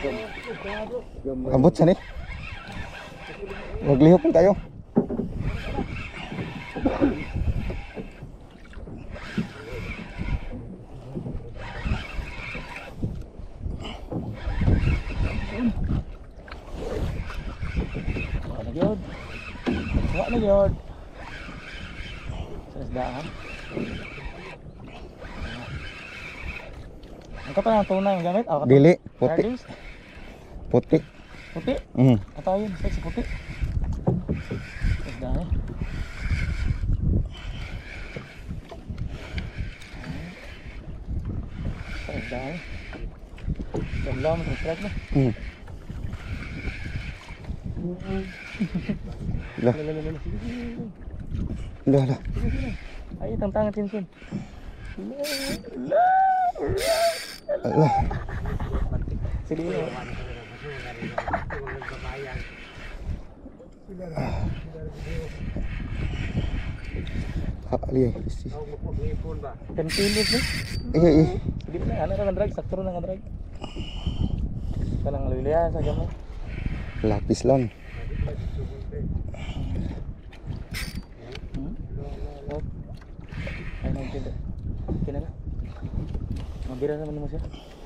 Ambot sa ni. Maglihok tayo. Yod. Wala na yod. Sa isdaan. Ito pa lang tunay yung gamit? Dili, puti. Puti. Puti? Ito yun, sa puti. Sa isdaan eh. Sa isdaan eh. Damla mo sa strike na. Lah. Lah. Ay, tantangan tinsin. Allah. Sige yun. Ali. Tempilit ni. Sige na, ano ka drag, sakto na drag. Kanang liliya sa gamay. Lapis lang. Ay, nagtinda. Kinala. Mabira naman mo siya.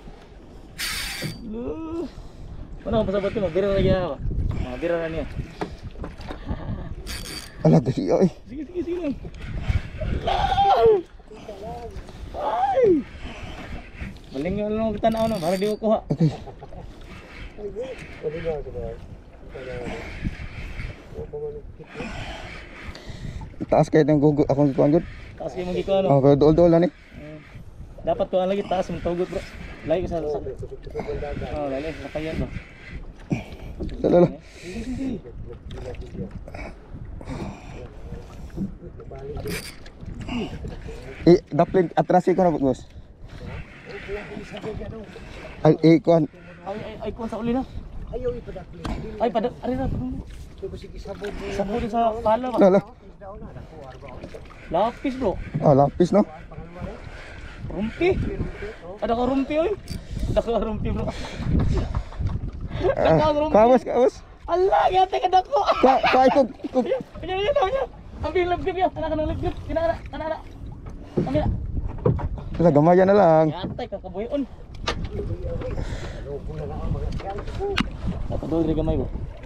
Ano ang pasabat ko? Mabira na niya ako. Mabira na niya. Ala, dali ay. Sige lang. Ay! Maling yung lang kita na para di ko kuha. Okay. Taas kayo ng gugot akong kuan gud. Taas kayo mong gikuan. Oh, pero dol-dol lang ni. Dapat kuan lagi taas mong tugot bro. Layo sa Oh, layo sa kayan bro. Lala. Daplin atrasi ko na boss. Ay kuan. Ay kuan sa uli na. Ayaw ipadakli. Ay pada ari na. Sabon sa pala ba? Lala. Lapis bro. Ah, lapis no. Rumpi. Ada ka rumpi oy. Ada ka rumpi bro. Kawas. Allah, yate ka dako. Ikog. Ini tawnya. Ambil lebih ya, anak lebih. Kina ana. Ambil. Wala gamayan na lang. Yate ka kabuyon. Apa dulu dari gamay bro?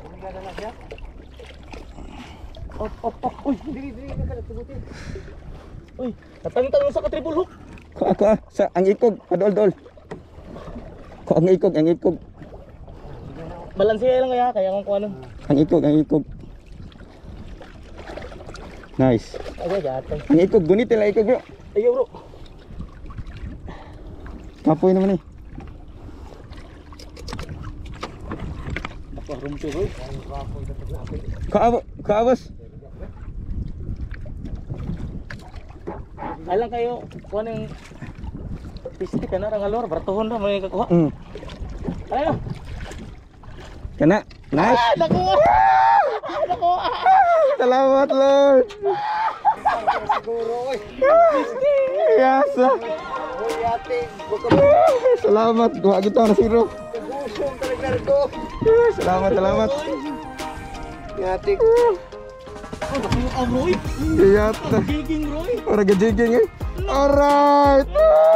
Op. Uy, diri ka tubutin. Uy, tatang-tang sa ka-triple hook. Ko sa ang ikog, padol-dol. Ko ang ikog. Balanse lang kaya kung ano. Ang ikog. Nice. Ay, jatay. Ang ikog, gunit lang ikog bro. Ayo bro. Kapoy naman eh. Apa rumpi bro? Kaabos. Alang kayo kuan yung pistik kana ra ngalor bertuhon ra may kakuha. Ayo. Kana. Nice. Nakuha. Salamat Lord. Siguro oy. Yasa. Oy ate, Salamat. Duha kita na zero. gusong talaga ko. Salamat. Ate. Oh, nakuha bro. Yata. Giging bro. Ora gajiging eh. Alright.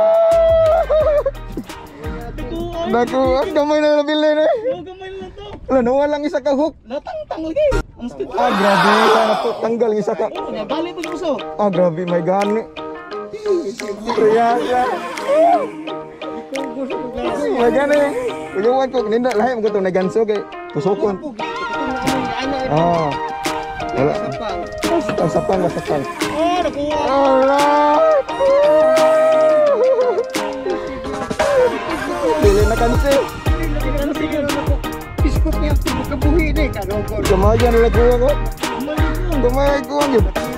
Naku, ang gamay na nabili na eh. Gamay lang to. Wala, nawalang isa ka hook. Natang-tang lagi. Ang speed. Grabe. Sana po tanggal isa ka. Balik to gusto. Grabe, may gani. Riyasa. May gani. Uyuan ko, nindot lahi mo ko itong naganso kay tusukon. Wala. Sapang. Oh, nakuha. Alright. Dili na kansi. Biskot niya kabuhi ni kanoko. Gamayan na ko. Gumay ko.